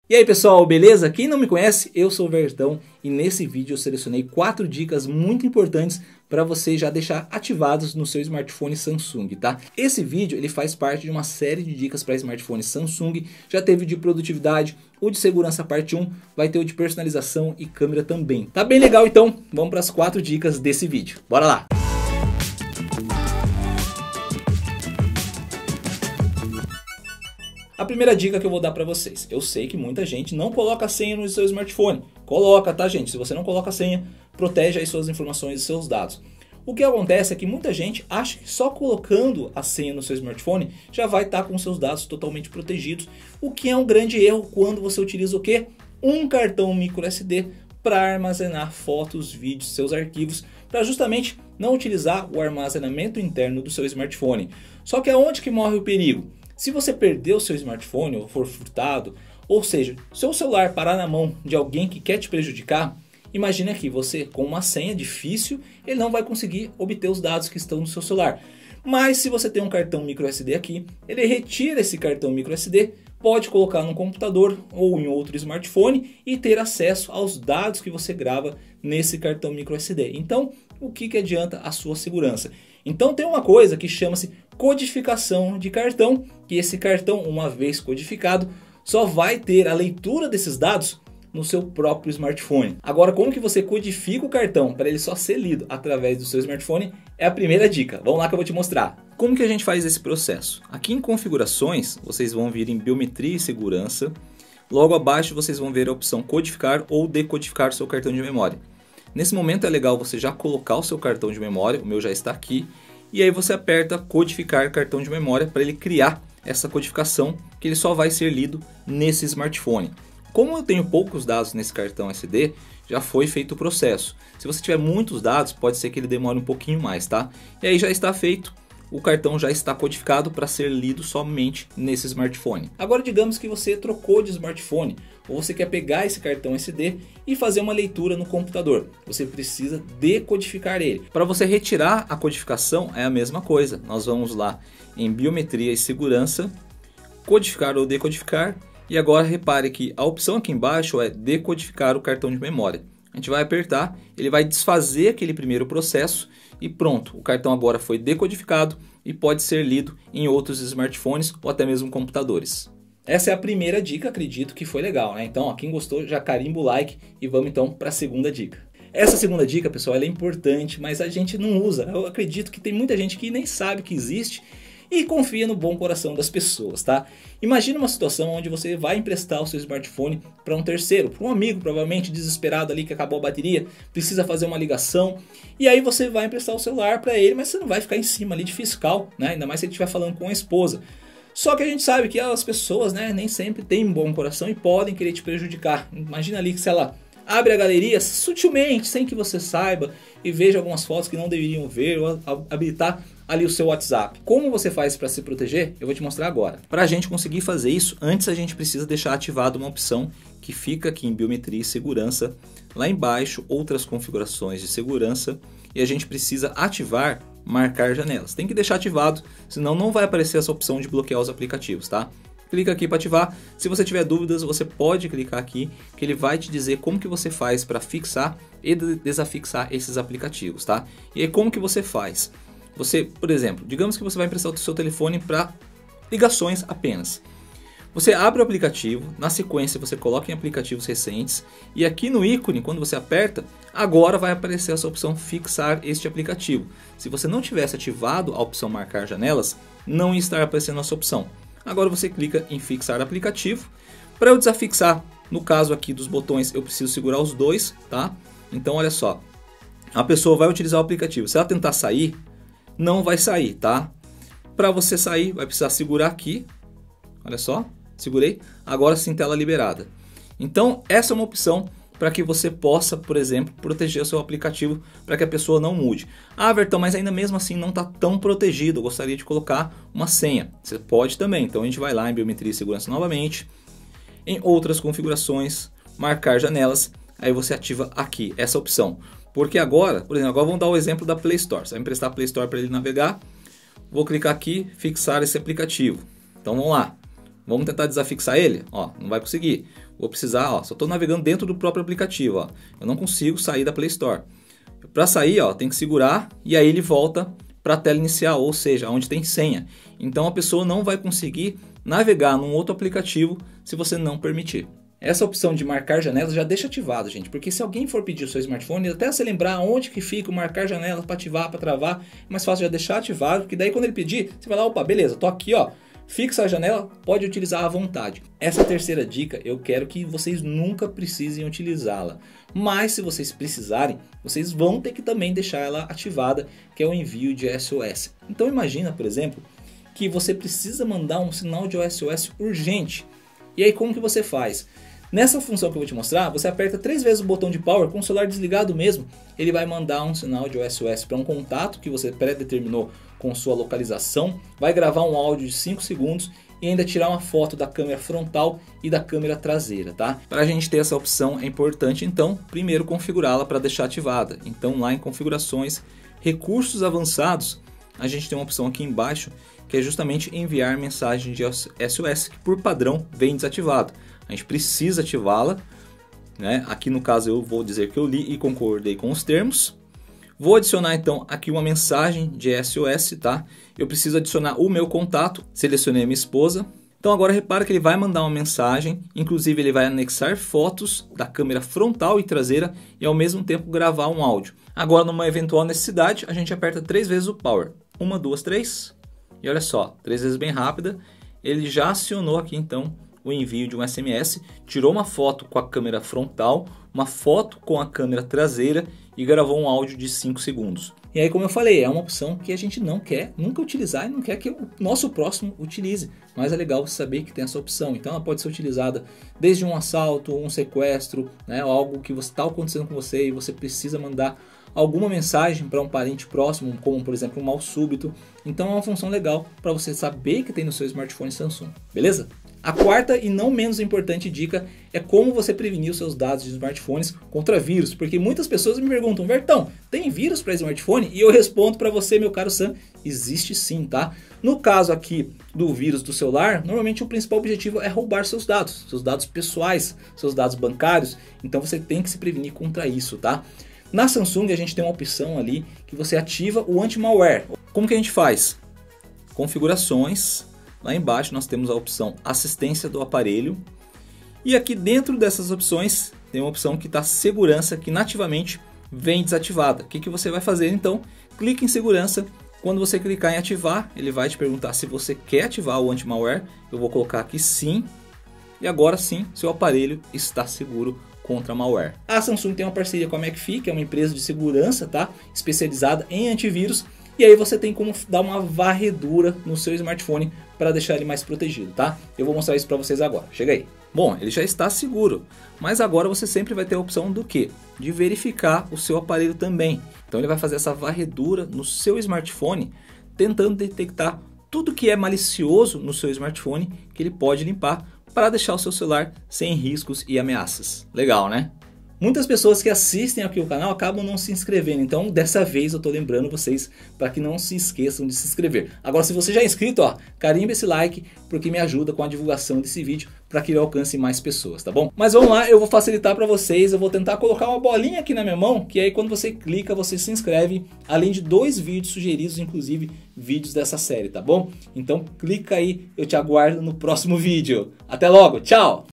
E aí pessoal, beleza? Quem não me conhece, eu sou o Vertão e nesse vídeo eu selecionei 4 dicas muito importantes para você já deixar ativados no seu smartphone Samsung, tá? Esse vídeo ele faz parte de uma série de dicas para smartphone Samsung, já teve o de produtividade, o de segurança parte 1, vai ter o de personalização e câmera também. Tá bem legal então, vamos para as 4 dicas desse vídeo, bora lá! A primeira dica que eu vou dar para vocês, eu sei que muita gente não coloca a senha no seu smartphone. Coloca, tá gente? Se você não coloca a senha, protege aí suas informações e seus dados. O que acontece é que muita gente acha que só colocando a senha no seu smartphone já vai estar com seus dados totalmente protegidos. O que é um grande erro quando você utiliza o quê? Um cartão microSD para armazenar fotos, vídeos, seus arquivos, para justamente não utilizar o armazenamento interno do seu smartphone. Só que aonde que morre o perigo? Se você perder o seu smartphone ou for furtado, ou seja, seu celular parar na mão de alguém que quer te prejudicar, imagine aqui, você com uma senha difícil, ele não vai conseguir obter os dados que estão no seu celular. Mas se você tem um cartão microSD aqui, ele retira esse cartão microSD, pode colocar no computador ou em outro smartphone e ter acesso aos dados que você grava nesse cartão microSD. Então, o que adianta a sua segurança? Então tem uma coisa que chama-se codificação de cartão, que esse cartão, uma vez codificado, só vai ter a leitura desses dados no seu próprio smartphone. Agora, como que você codifica o cartão para ele só ser lido através do seu smartphone é a primeira dica. Vamos lá que eu vou te mostrar. Como que a gente faz esse processo? Aqui em configurações, vocês vão vir em biometria e segurança. Logo abaixo vocês vão ver a opção codificar ou decodificar seu cartão de memória. Nesse momento é legal você já colocar o seu cartão de memória, o meu já está aqui. E aí você aperta codificar cartão de memória para ele criar essa codificação que ele só vai ser lido nesse smartphone. Como eu tenho poucos dados nesse cartão SD, já foi feito o processo. Se você tiver muitos dados, pode ser que ele demore um pouquinho mais, tá? E aí já está feito, o cartão já está codificado para ser lido somente nesse smartphone. Agora digamos que você trocou de smartphone, ou você quer pegar esse cartão SD e fazer uma leitura no computador. Você precisa decodificar ele. Para você retirar a codificação é a mesma coisa. Nós vamos lá em biometria e segurança, codificar ou decodificar. E agora repare que a opção aqui embaixo é decodificar o cartão de memória. A gente vai apertar, ele vai desfazer aquele primeiro processo e pronto. O cartão agora foi decodificado e pode ser lido em outros smartphones ou até mesmo computadores. Essa é a primeira dica, acredito que foi legal, né? Então, ó, quem gostou já carimba o like e vamos então para a segunda dica. Essa segunda dica, pessoal, ela é importante, mas a gente não usa. Eu acredito que tem muita gente que nem sabe que existe e confia no bom coração das pessoas, tá? Imagina uma situação onde você vai emprestar o seu smartphone para um terceiro, para um amigo provavelmente desesperado ali que acabou a bateria, precisa fazer uma ligação e aí você vai emprestar o celular para ele, mas você não vai ficar em cima ali de fiscal, né? Ainda mais se ele estiver falando com a esposa. Só que a gente sabe que as pessoas, né, nem sempre têm um bom coração e podem querer te prejudicar. Imagina ali que se ela abre a galeria sutilmente, sem que você saiba e veja algumas fotos que não deveriam ver ou habilitar ali o seu WhatsApp. Como você faz para se proteger? Eu vou te mostrar agora. Para a gente conseguir fazer isso, antes a gente precisa deixar ativada uma opção que fica aqui em biometria e segurança. Lá embaixo, outras configurações de segurança e a gente precisa ativar marcar janelas. Tem que deixar ativado, senão não vai aparecer essa opção de bloquear os aplicativos, tá? Clica aqui para ativar. Se você tiver dúvidas, você pode clicar aqui, que ele vai te dizer como que você faz para fixar e desafixar esses aplicativos, tá? E aí como que você faz? Você, por exemplo, digamos que você vai emprestar o seu telefone para ligações apenas. Você abre o aplicativo, na sequência você coloca em aplicativos recentes e aqui no ícone, quando você aperta, agora vai aparecer essa opção fixar este aplicativo. Se você não tivesse ativado a opção marcar janelas, não ia estar aparecendo essa opção. Agora você clica em fixar aplicativo. Para eu desafixar, no caso aqui dos botões, eu preciso segurar os dois, tá? Então olha só, a pessoa vai utilizar o aplicativo. Se ela tentar sair, não vai sair, tá? Para você sair, vai precisar segurar aqui. Olha só, segurei. Agora sim, tela liberada. Então essa é uma opção para que você possa, por exemplo, proteger o seu aplicativo para que a pessoa não mude. Ah, Vertão, mas ainda mesmo assim não está tão protegido, eu gostaria de colocar uma senha. Você pode também, então a gente vai lá em biometria e segurança novamente, em outras configurações, marcar janelas, aí você ativa aqui essa opção. Porque agora, por exemplo, agora vamos dar o exemplo da Play Store. Você vai emprestar a Play Store para ele navegar, vou clicar aqui, fixar esse aplicativo. Então vamos lá. Vamos tentar desafixar ele? Ó, não vai conseguir. vou precisar, ó, só estou navegando dentro do próprio aplicativo, ó. Eu não consigo sair da Play Store. Para sair, ó, tem que segurar e aí ele volta para a tela inicial, ou seja, onde tem senha. Então a pessoa não vai conseguir navegar num outro aplicativo se você não permitir. Essa opção de marcar janelas já deixa ativado, gente, porque se alguém for pedir o seu smartphone, até você lembrar onde que fica o marcar janelas para ativar, para travar, é mais fácil já deixar ativado, porque daí quando ele pedir, você vai lá, opa, beleza, tô aqui, ó, fixa a janela, pode utilizar à vontade. Essa terceira dica, eu quero que vocês nunca precisem utilizá-la, mas se vocês precisarem, vocês vão ter que também deixar ela ativada, que é o envio de SOS. Então imagina, por exemplo, que você precisa mandar um sinal de SOS urgente. E aí como que você faz? Nessa função que eu vou te mostrar, você aperta 3 vezes o botão de power com o celular desligado mesmo. Ele vai mandar um sinal de SOS para um contato que você pré-determinou com sua localização. Vai gravar um áudio de 5 segundos e ainda tirar uma foto da câmera frontal e da câmera traseira, tá? Para a gente ter essa opção é importante então, primeiro configurá-la para deixar ativada. Então lá em configurações, recursos avançados, a gente tem uma opção aqui embaixo que é justamente enviar mensagem de SOS, que por padrão vem desativado. A gente precisa ativá-la, né? Aqui no caso eu vou dizer que eu li e concordei com os termos. Vou adicionar então aqui uma mensagem de SOS, tá? Eu preciso adicionar o meu contato, selecionei a minha esposa. Então agora repara que ele vai mandar uma mensagem, inclusive ele vai anexar fotos da câmera frontal e traseira e ao mesmo tempo gravar um áudio. Agora numa eventual necessidade a gente aperta 3 vezes o power, 1, 2, 3 e olha só, 3 vezes bem rápida, ele já acionou aqui então o envio de um SMS, tirou uma foto com a câmera frontal, uma foto com a câmera traseira e gravou um áudio de 5 segundos. E aí, como eu falei, é uma opção que a gente não quer nunca utilizar e não quer que o nosso próximo utilize. Mas é legal saber que tem essa opção. Então ela pode ser utilizada desde um assalto, um sequestro, né, ou algo que está acontecendo com você e você precisa mandar alguma mensagem para um parente próximo, como por exemplo um mal súbito. Então é uma função legal para você saber que tem no seu smartphone Samsung, beleza? A quarta e não menos importante dica é como você prevenir os seus dados de smartphones contra vírus, porque muitas pessoas me perguntam, Vertão, tem vírus para smartphone? E eu respondo para você, meu caro Sam, existe sim, tá? No caso aqui do vírus do celular, normalmente o principal objetivo é roubar seus dados pessoais, seus dados bancários, então você tem que se prevenir contra isso, tá? Na Samsung a gente tem uma opção ali que você ativa o anti-malware. Como que a gente faz? Configurações. Lá embaixo nós temos a opção assistência do aparelho e aqui dentro dessas opções tem uma opção que está segurança, que nativamente vem desativada. O que você vai fazer então? Clique em segurança, quando você clicar em ativar ele vai te perguntar se você quer ativar o anti-malware. Eu vou colocar aqui sim e agora sim seu aparelho está seguro contra malware. A Samsung tem uma parceria com a McAfee, que é uma empresa de segurança, tá? Especializada em antivírus. E aí você tem como dar uma varredura no seu smartphone para deixar ele mais protegido, tá? Eu vou mostrar isso para vocês agora. Chega aí. Bom, ele já está seguro, mas agora você sempre vai ter a opção do quê? De verificar o seu aparelho também. Então ele vai fazer essa varredura no seu smartphone, tentando detectar tudo que é malicioso no seu smartphone que ele pode limpar para deixar o seu celular sem riscos e ameaças. Legal, né? Muitas pessoas que assistem aqui o canal acabam não se inscrevendo, então dessa vez eu tô lembrando vocês para que não se esqueçam de se inscrever. Agora se você já é inscrito, ó, carimba esse like porque me ajuda com a divulgação desse vídeo para que ele alcance mais pessoas, tá bom? Mas vamos lá, eu vou facilitar para vocês, eu vou tentar colocar uma bolinha aqui na minha mão, que aí quando você clica você se inscreve, além de 2 vídeos sugeridos, inclusive vídeos dessa série, tá bom? Então clica aí, eu te aguardo no próximo vídeo. Até logo, tchau!